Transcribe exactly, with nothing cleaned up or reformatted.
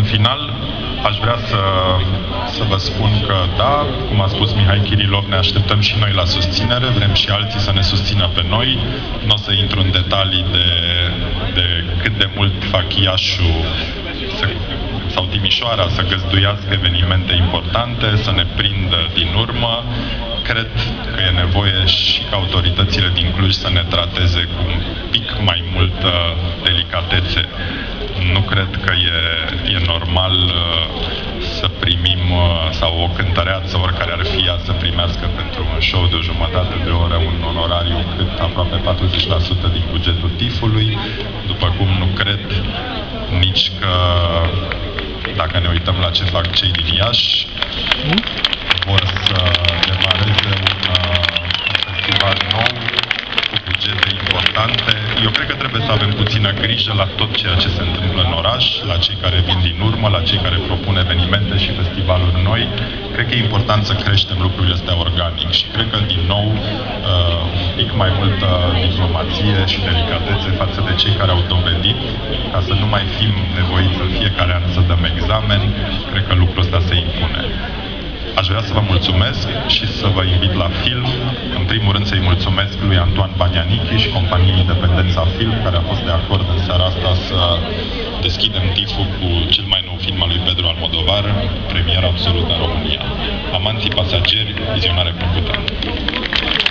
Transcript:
final, aș vrea să, să vă spun că, da, cum a spus Mihai Kirilov, ne așteptăm și noi la susținere, vrem și alții să ne susțină pe noi. Nu o să intru în detalii de, de cât de mult fac Iașu să, sau Timișoara să găzduiască evenimente importante, să ne prindă din urmă. Cred că e nevoie și ca autoritățile din Cluj să ne trateze cu un pic mai multă delicatețe. Nu cred că e, e normal uh, să primim uh, sau o cântăreață, oricare ar fi ea, să primească pentru un show de o jumătate de oră un onorariu cât aproape patruzeci la sută din bugetul T I F-ului, după cum nu cred nici că, dacă ne uităm la ce fac cei din Iași, vor să demareze un, un festival nou cu bugete importante. Eu cred că trebuie să avem puțină grijă la tot ceea ce se întâmplă în oraș, la cei care vin din urmă, la cei care propun evenimente și festivaluri noi. Cred că e important să creștem lucrurile astea organic și cred că, din nou, uh, un pic mai multă diplomație și delicatețe față de cei care au dovedit, ca să nu mai fim nevoiți în fiecare an să dăm examen. Cred că lucrul ăsta se impune. Aș vrea să vă mulțumesc și să vă invit la film. În primul rând să-i mulțumesc lui Antoan Banianichi și companiei Independența Film, care a fost de acord în seara asta să deschidem T I F-ul cu cel mai nou film al lui Pedro Almodovar, premieră absolută în România. Amanții pasageri, vizionare plăcută!